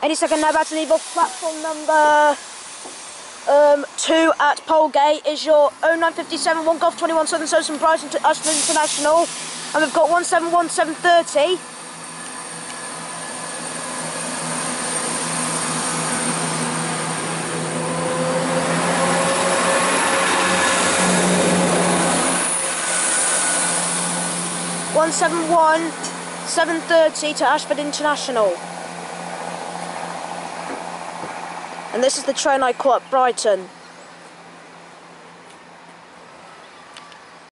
Any second now, about to leave off platform number 2 at Polegate is your 0957 1 Golf 21 Southern Southern Prize into Ashton International, and we've got 171730. $171,730 to Ashford International. And this is the train I caught at Brighton.